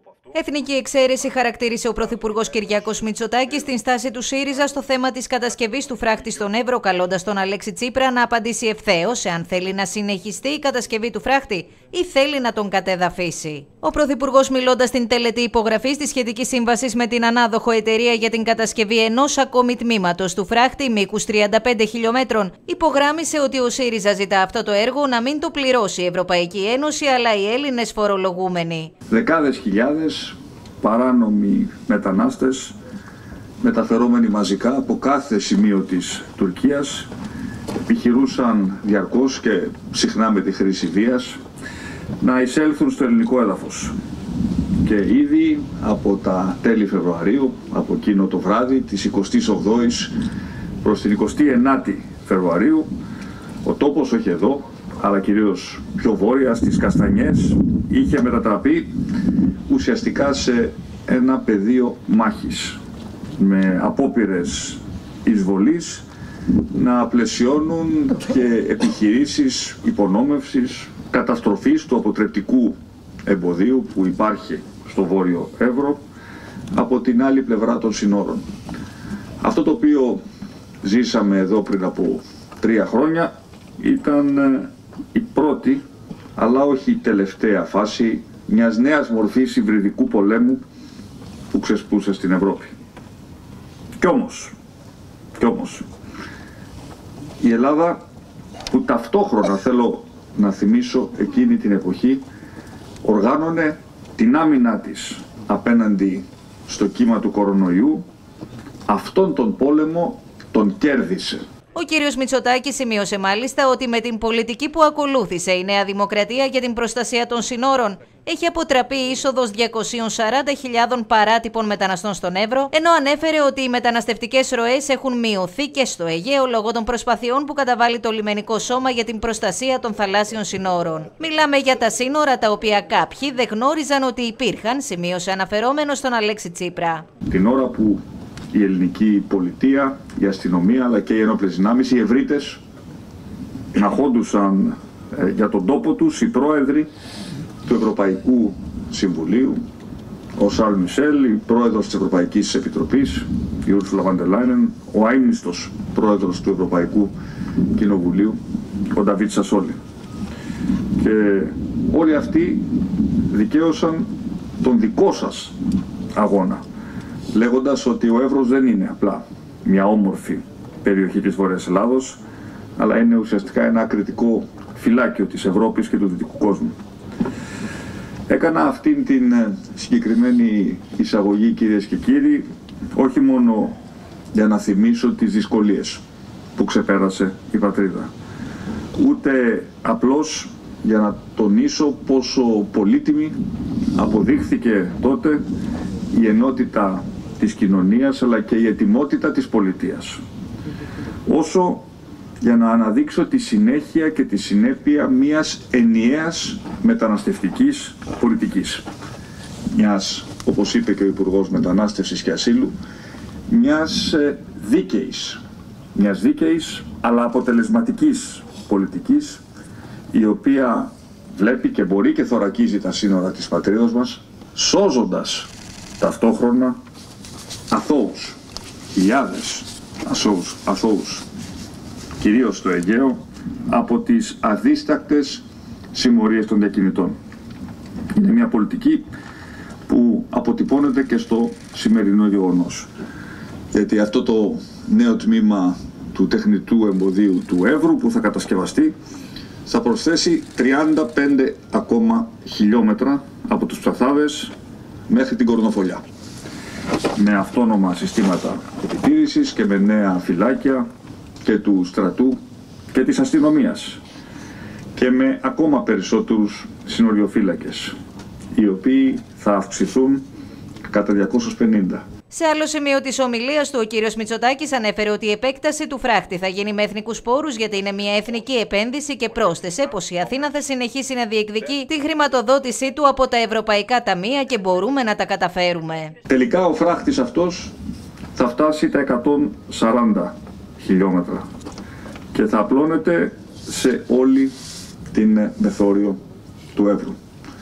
Εθνική εξαίρεση χαρακτήρισε ο Πρωθυπουργός Κυριάκος Μητσοτάκης στην στάση του ΣΥΡΙΖΑ στο θέμα της κατασκευής του φράχτη στον Εύρο, καλώντας τον Αλέξη Τσίπρα να απαντήσει ευθέως εάν θέλει να συνεχιστεί η κατασκευή του φράχτη ή θέλει να τον κατεδαφίσει. Ο Πρωθυπουργός, μιλώντας στην τελετή υπογραφής της σχετικής σύμβασης με την ανάδοχο εταιρεία για την κατασκευή ενός ακόμη τμήματος του φράχτη μήκους 35 χιλιόμετρων, υπογράμμισε ότι ο ΣΥΡΙΖΑ ζητά αυτό το έργο να μην το πληρώσει η Ευρωπαϊκή Ένωση αλλά οι Έλληνες φορολογούμενοι. Δεκάδες χιλιάδες παράνομοι μετανάστες, μεταφερόμενοι μαζικά από κάθε σημείο της Τουρκίας, επιχειρούσαν διαρκώς και συχνά με τη χρήση βίας να εισέλθουν στο ελληνικό έδαφος. Και ήδη από τα τέλη Φεβρουαρίου, από εκείνο το βράδυ της 28ης προς την 29η Φεβρουαρίου, ο τόπος, όχι εδώ, αλλά κυρίως πιο βόρεια, στις Καστανιές, είχε μετατραπεί ουσιαστικά σε ένα πεδίο μάχης, με απόπειρες εισβολής να πλαισιώνουν και επιχειρήσεις υπονόμευσης, καταστροφής του αποτρεπτικού εμποδίου που υπάρχει στο Βόρειο Εύρο από την άλλη πλευρά των συνόρων. Αυτό το οποίο ζήσαμε εδώ πριν από 3 χρόνια ήταν η πρώτη, αλλά όχι η τελευταία φάση μιας νέας μορφής υβριδικού πολέμου που ξεσπούσε στην Ευρώπη. Κι όμως, η Ελλάδα, που ταυτόχρονα, θέλω να θυμίσω, εκείνη την εποχή οργάνωνε την άμυνά της απέναντι στο κύμα του κορονοϊού, αυτόν τον πόλεμο τον κέρδισε. Ο κύριος Μητσοτάκης σημείωσε μάλιστα ότι με την πολιτική που ακολούθησε η Νέα Δημοκρατία για την προστασία των συνόρων έχει αποτραπεί η είσοδος 240.000 παράτυπων μεταναστών στον Εύρο, ενώ ανέφερε ότι οι μεταναστευτικές ροές έχουν μειωθεί και στο Αιγαίο λόγω των προσπαθειών που καταβάλει το λιμενικό σώμα για την προστασία των θαλάσσιων συνόρων. Μιλάμε για τα σύνορα τα οποία κάποιοι δεν γνώριζαν ότι υπήρχαν, σημείωσε αναφερόμενο στον Αλέξη Τσίπρα. Την ώρα που η ελληνική πολιτεία, η αστυνομία αλλά και οι ενόπλες δυνάμεις, οι ευρύτες, ναχόντουσαν για τον τόπο τους, οι πρόεδροι του Ευρωπαϊκού Συμβουλίου, ο Σαρλ Μισελ, η πρόεδρος της Ευρωπαϊκής Επιτροπής, η Ούρσουλα βον ντερ Λάιεν, ο αείμνηστος πρόεδρος του Ευρωπαϊκού Κοινοβουλίου, ο Νταβίτ Σασόλι. Και όλοι αυτοί δικαίωσαν τον δικό σας αγώνα, λέγοντας ότι ο Εύρος δεν είναι απλά μια όμορφη περιοχή της Βόρειας Ελλάδος, αλλά είναι ουσιαστικά ένα κριτικό φυλάκιο της Ευρώπης και του δυτικού κόσμου. Έκανα αυτήν την συγκεκριμένη εισαγωγή, κυρίες και κύριοι, όχι μόνο για να θυμίσω τις δυσκολίες που ξεπέρασε η πατρίδα, ούτε απλώς για να τονίσω πόσο πολύτιμη αποδείχθηκε τότε η ενότητα της κοινωνίας αλλά και η ετοιμότητα της πολιτείας, όσο για να αναδείξω τη συνέχεια και τη συνέπεια μιας ενιαίας μεταναστευτικής πολιτικής. Μιας, όπως είπε και ο Υπουργός Μετανάστευσης και Ασύλου, μιας δίκαιης αλλά αποτελεσματικής πολιτικής, η οποία βλέπει και μπορεί και θωρακίζει τα σύνορα της πατρίδος μας, σώζοντας ταυτόχρονα αθώους, χιλιάδες αθώους, κυρίως στο Αιγαίο, από τις αδίστακτες συμμορίες των διακινητών. Είναι μια πολιτική που αποτυπώνεται και στο σημερινό γεγονός. Γιατί αυτό το νέο τμήμα του τεχνητού εμποδίου του Εύρου που θα κατασκευαστεί θα προσθέσει 35 ακόμα χιλιόμετρα από τους Ψαθάδες μέχρι την Κορνοφολιά, με αυτόνομα συστήματα επιτήρησης και με νέα φυλάκια και του στρατού και της αστυνομίας και με ακόμα περισσότερους συνοριοφύλακες, οι οποίοι θα αυξηθούν κατά 250. Σε άλλο σημείο της ομιλίας του, ο κύριος Μητσοτάκης ανέφερε ότι η επέκταση του φράχτη θα γίνει με εθνικούς πόρους γιατί είναι μια εθνική επένδυση και πρόσθεσε πως η Αθήνα θα συνεχίσει να διεκδικεί τη χρηματοδότησή του από τα ευρωπαϊκά ταμεία και μπορούμε να τα καταφέρουμε. Τελικά ο φράχτης αυτός θα φτάσει τα 140 χιλιόμετρα και θα απλώνεται σε όλη την μεθόριο του Εύρου.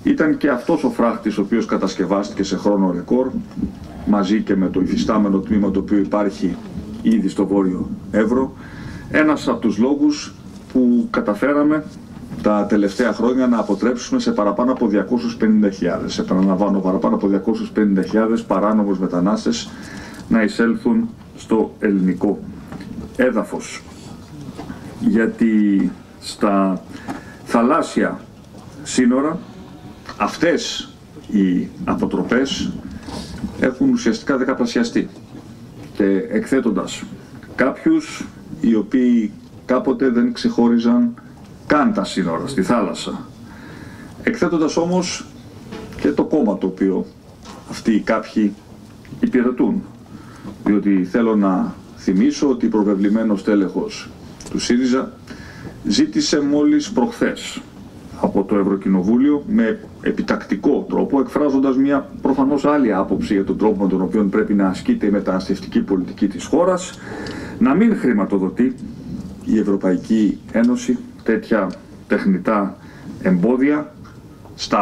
ήταν και αυτός ο φράχτης ο οποίος κατασκευάστηκε σε χρόνο ρεκόρ, μαζί και με το υφιστάμενο τμήμα το οποίο υπάρχει ήδη στο Βόρειο Εύρο, ένας από τους λόγους που καταφέραμε τα τελευταία χρόνια να αποτρέψουμε σε παραπάνω από 250.000, επαναλαμβάνω, παραπάνω από 250.000 παράνομους μετανάστες να εισέλθουν στο ελληνικό έδαφος. Γιατί στα θαλάσσια σύνορα αυτές οι αποτροπές έχουν ουσιαστικά δεκαπλασιαστεί, και εκθέτοντας κάποιους οι οποίοι κάποτε δεν ξεχώριζαν καν τα σύνορα στη θάλασσα, εκθέτοντας όμως και το κόμμα το οποίο αυτοί οι κάποιοι υπηρετούν. Διότι θέλω να θυμίσω ότι προβεβλημένος τέλεχος του ΣΥΡΙΖΑ ζήτησε μόλις προχθές από το Ευρωκοινοβούλιο με επιτακτικό τρόπο, εκφράζοντας μια προφανώς άλλη άποψη για τον τρόπο με τον οποίο πρέπει να ασκείται η μεταναστευτική πολιτική της χώρας, να μην χρηματοδοτεί η Ευρωπαϊκή Ένωση τέτοια τεχνητά εμπόδια στα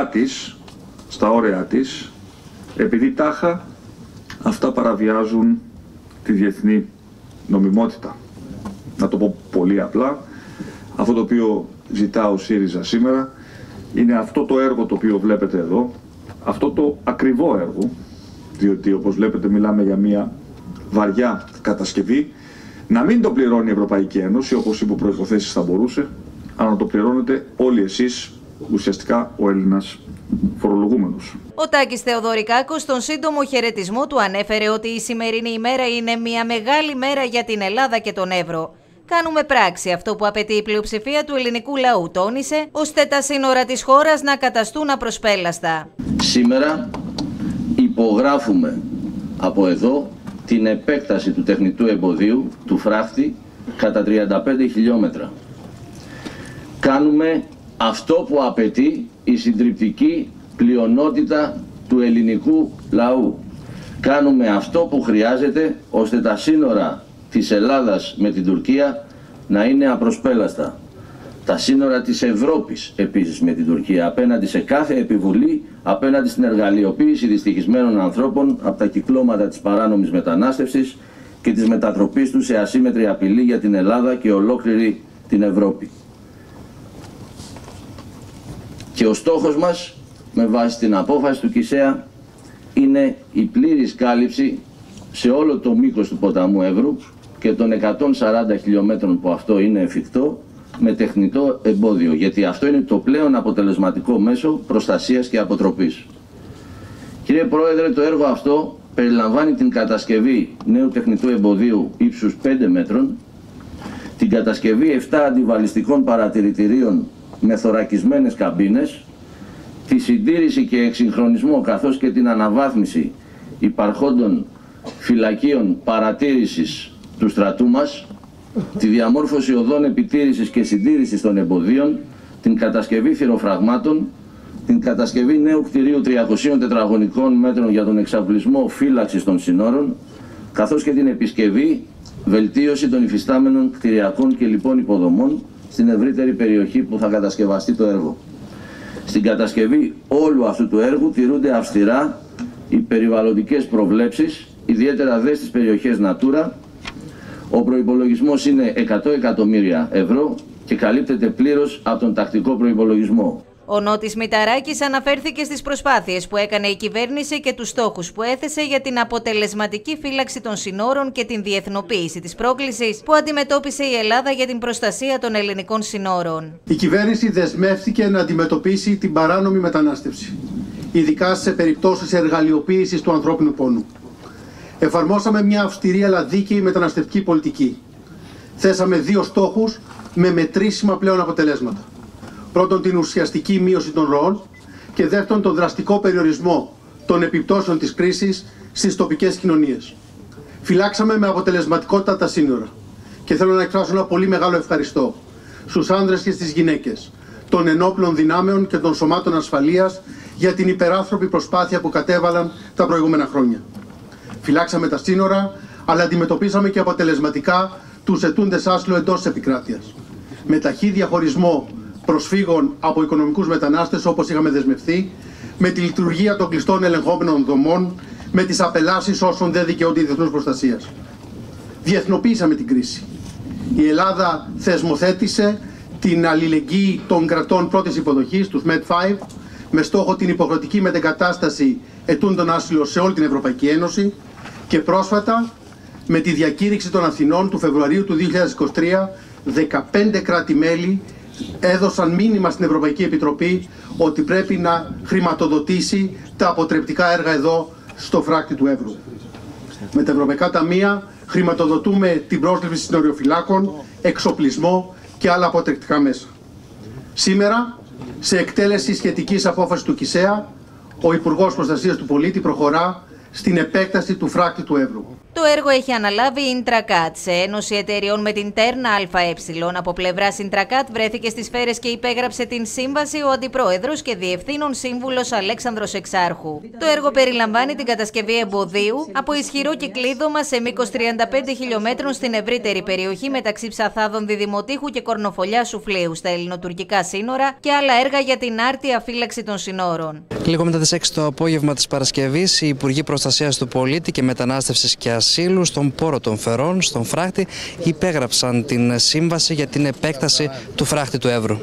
όρια της, επειδή τάχα αυτά παραβιάζουν τη διεθνή νομιμότητα. Να το πω πολύ απλά, αυτό το οποίο ζητά ο ΣΥΡΙΖΑ σήμερα είναι αυτό το έργο το οποίο βλέπετε εδώ, αυτό το ακριβό έργο, διότι όπως βλέπετε μιλάμε για μια βαριά κατασκευή, να μην το πληρώνει η Ευρωπαϊκή Ένωση όπως υπό προϋποθέσεις θα μπορούσε, αλλά να το πληρώνετε όλοι εσείς, ουσιαστικά ο Έλληνας φορολογούμενος. Ο Τάκης Θεοδωρικάκος στον σύντομο χαιρετισμό του ανέφερε ότι η σημερινή ημέρα είναι μια μεγάλη μέρα για την Ελλάδα και τον Εύρο. Κάνουμε πράξη αυτό που απαιτεί η πλειοψηφία του ελληνικού λαού, τόνισε, ώστε τα σύνορα της χώρας να καταστούν απροσπέλαστα. Σήμερα υπογράφουμε από εδώ την επέκταση του τεχνητού εμποδίου, του φράχτη, κατά 35 χιλιόμετρα. Κάνουμε αυτό που απαιτεί η συντριπτική πλειονότητα του ελληνικού λαού. Κάνουμε αυτό που χρειάζεται ώστε τα σύνορα της Ελλάδας με την Τουρκία να είναι απροσπέλαστα. Τα σύνορα της Ευρώπης επίσης με την Τουρκία, απέναντι σε κάθε επιβολή, απέναντι στην εργαλειοποίηση δυστυχισμένων ανθρώπων από τα κυκλώματα της παράνομης μετανάστευσης και της μετατροπής τους σε ασύμμετρη απειλή για την Ελλάδα και ολόκληρη την Ευρώπη. Και ο στόχος μας, με βάση την απόφαση του ΚΙΣΕΑ, είναι η πλήρης κάλυψη σε όλο το μήκος του ποταμού Εύρου και των 140 χιλιόμετρων που αυτό είναι εφικτό, με τεχνητό εμπόδιο, γιατί αυτό είναι το πλέον αποτελεσματικό μέσο προστασίας και αποτροπής. Κύριε Πρόεδρε, το έργο αυτό περιλαμβάνει την κατασκευή νέου τεχνητού εμποδίου ύψους 5 μέτρων, την κατασκευή 7 αντιβαλιστικών παρατηρητηρίων με θωρακισμένες καμπίνες, τη συντήρηση και εξυγχρονισμό καθώς και την αναβάθμιση υπαρχόντων φυλακίων παρατήρησης του στρατού μας, τη διαμόρφωση οδών επιτήρησης και συντήρησης των εμποδίων, την κατασκευή θυροφραγμάτων, την κατασκευή νέου κτηρίου 300 τετραγωνικών μέτρων για τον εξαπλισμό φύλαξης των συνόρων, καθώς και την επισκευή, βελτίωση των υφιστάμενων κτηριακών και λοιπών υποδομών στην ευρύτερη περιοχή που θα κατασκευαστεί το έργο. Στην κατασκευή όλου αυτού του έργου τηρούνται αυστηρά οι περιβαλλοντικές προβλέψεις, ιδιαίτερα δε στις περιοχές Natura. Ο προϋπολογισμός είναι 100 εκατομμύρια ευρώ και καλύπτεται πλήρως από τον τακτικό προϋπολογισμό. Ο Νότης Μηταράκης αναφέρθηκε στις προσπάθειες που έκανε η κυβέρνηση και τους στόχους που έθεσε για την αποτελεσματική φύλαξη των συνόρων και την διεθνοποίηση της πρόκλησης που αντιμετώπισε η Ελλάδα για την προστασία των ελληνικών συνόρων. Η κυβέρνηση δεσμεύτηκε να αντιμετωπίσει την παράνομη μετανάστευση, ειδικά σε περιπτώσεις εργαλειοποίησης του ανθρώπινου πόνου. Εφαρμόσαμε μια αυστηρή αλλά δίκαιη μεταναστευτική πολιτική. Θέσαμε 2 στόχους με μετρήσιμα πλέον αποτελέσματα. Πρώτον, την ουσιαστική μείωση των ροών και δεύτερον, τον δραστικό περιορισμό των επιπτώσεων της κρίσης στις τοπικές κοινωνίες. Φυλάξαμε με αποτελεσματικότητα τα σύνορα και θέλω να εκφράσω ένα πολύ μεγάλο ευχαριστώ στους άνδρες και στις γυναίκες των ενόπλων δυνάμεων και των σωμάτων ασφαλείας για την υπεράνθρωπη προσπάθεια που κατέβαλαν τα προηγούμενα χρόνια. Φυλάξαμε τα σύνορα, αλλά αντιμετωπίσαμε και αποτελεσματικά τους αιτούντες άσυλο εντός της επικράτειας. Με ταχύ διαχωρισμό προσφύγων από οικονομικούς μετανάστες όπως είχαμε δεσμευθεί, με τη λειτουργία των κλειστών ελεγχόμενων δομών, με τις απελάσεις όσων δεν δικαιούνται διεθνούς προστασίας. Διεθνοποίησαμε την κρίση. Η Ελλάδα θεσμοθέτησε την αλληλεγγύη των κρατών πρώτης υποδοχής, τους MED5, με στόχο την υποχρεωτική μετεγκατάσταση ετούντων άσυλο σε όλη την Ευρωπαϊκή Ένωση και πρόσφατα με τη διακήρυξη των Αθηνών του Φεβρουαρίου του 2023, 15 κράτη-μέλη έδωσαν μήνυμα στην Ευρωπαϊκή Επιτροπή ότι πρέπει να χρηματοδοτήσει τα αποτρεπτικά έργα εδώ στο φράκτη του Εύρου. Με τα Ευρωπαϊκά Ταμεία χρηματοδοτούμε την πρόσληψη συνοριοφυλάκων, εξοπλισμό και άλλα αποτρεπτικά μέσα. Σήμερα, σε εκτέλεση σχετικής απόφασης του ΚΙΣΕΑ, ο Υπουργός Προστασίας του Πολίτη προχωρά στην επέκταση του φράκτη του Εύρου. Το έργο έχει αναλάβει η Intracat σε ένωση εταιριών με την Τέρνα ΑΕ. Από πλευράς Intracat βρέθηκε στις σφαίρες και υπέγραψε την σύμβαση ο Αντιπρόεδρος και Διευθύνων Σύμβουλος Αλέξανδρος Εξάρχου. Το έργο περιλαμβάνει την κατασκευή εμποδίου από ισχυρό κυκλίδωμα σε μήκος 35 χιλιόμετρων στην ευρύτερη περιοχή μεταξύ Ψαθάδων Διδημοτήχου και Κορνοφολιά Σουφλίου στα ελληνοτουρκικά σύνορα και άλλα έργα για την άρτια φύλαξη των συνόρων. Λίγο μετά τις 6 το απόγευμα της Παρασκευής, οι Υπουργοί Προστασίας του Πολίτη και Μετανάστευσης και Ασύλου στον πόρο των Φερών, στον φράχτη, υπέγραψαν την σύμβαση για την επέκταση του φράχτη του Εύρου.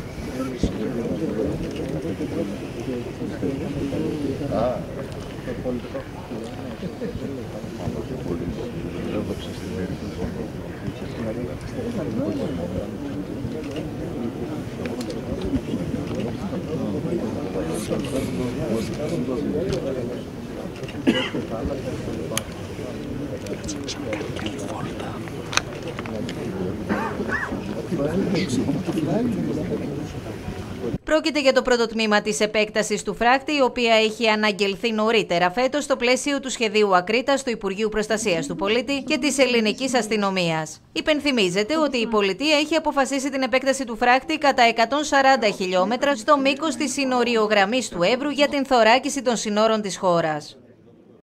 Πρόκειται για το πρώτο τμήμα της επέκτασης του φράκτη, η οποία έχει αναγγελθεί νωρίτερα φέτος στο πλαίσιο του σχεδίου Ακρίτας του Υπουργείου Προστασίας του Πολίτη και της Ελληνικής Αστυνομίας. Υπενθυμίζεται ότι η πολιτεία έχει αποφασίσει την επέκταση του φράκτη κατά 140 χιλιόμετρα στο μήκος της συνοριογραμμής του Εύρου για την θωράκιση των συνόρων της χώρας.